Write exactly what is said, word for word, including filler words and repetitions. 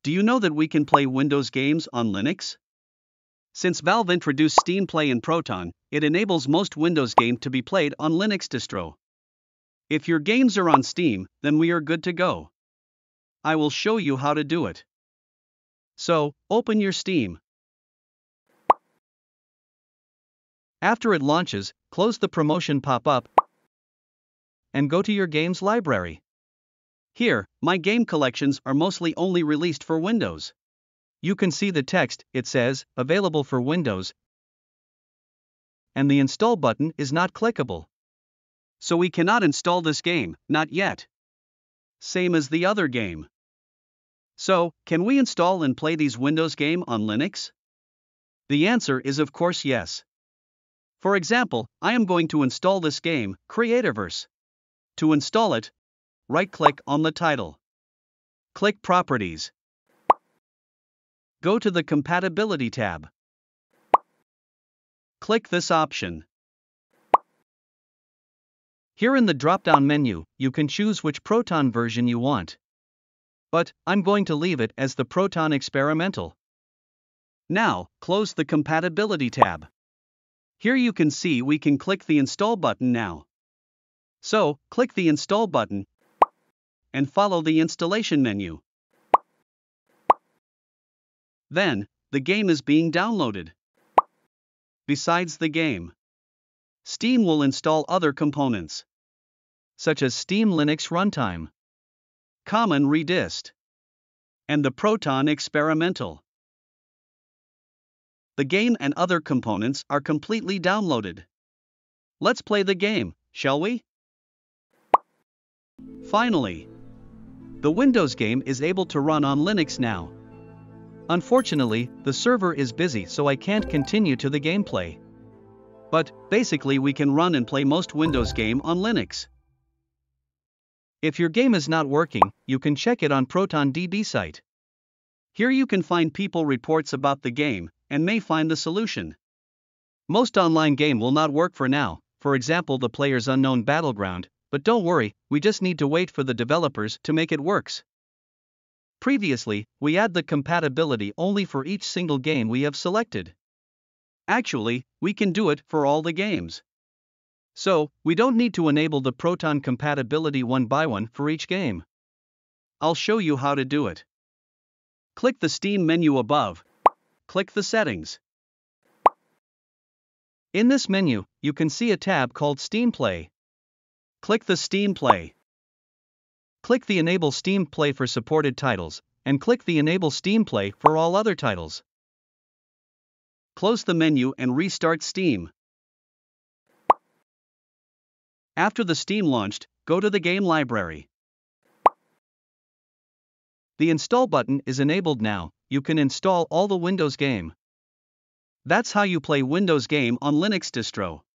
Do you know that we can play Windows games on Linux? Since Valve introduced Steam Play and Proton, it enables most Windows games to be played on Linux Distro. If your games are on Steam, then we are good to go. I will show you how to do it. So, open your Steam. After it launches, close the promotion pop-up and go to your games library. Here, my game collections are mostly only released for Windows. You can see the text, it says, available for Windows, and the install button is not clickable. So we cannot install this game, not yet. Same as the other game. So, can we install and play these Windows games on Linux? The answer is of course yes. For example, I am going to install this game, Creativerse. To install it, right-click on the title. Click Properties. Go to the Compatibility tab. Click this option. Here in the drop-down menu, you can choose which Proton version you want. But, I'm going to leave it as the Proton Experimental. Now, close the Compatibility tab. Here you can see we can click the Install button now. So, click the Install button and follow the installation menu. Then, the game is being downloaded. Besides the game, Steam will install other components, such as Steam Linux Runtime, Common Redist, and the Proton Experimental. The game and other components are completely downloaded. Let's play the game, shall we? Finally, the Windows game is able to run on Linux now. Unfortunately, the server is busy, so I can't continue to the gameplay. But, basically we can run and play most Windows game on Linux. If your game is not working, you can check it on Proton D B site. Here you can find people reports about the game, and may find the solution. Most online game will not work for now, for example the Player's Unknown Battleground, but don't worry, we just need to wait for the developers to make it works. Previously, we add the compatibility only for each single game we have selected. Actually, we can do it for all the games. So, we don't need to enable the Proton compatibility one by one for each game. I'll show you how to do it. Click the Steam menu above. Click the Settings. In this menu, you can see a tab called Steam Play. Click the Steam Play. Click the Enable Steam Play for supported titles, and click the Enable Steam Play for all other titles. Close the menu and restart Steam. After the Steam launched, go to the game library. The Install button is enabled now. You can install all the Windows game. That's how you play Windows game on Linux Distro.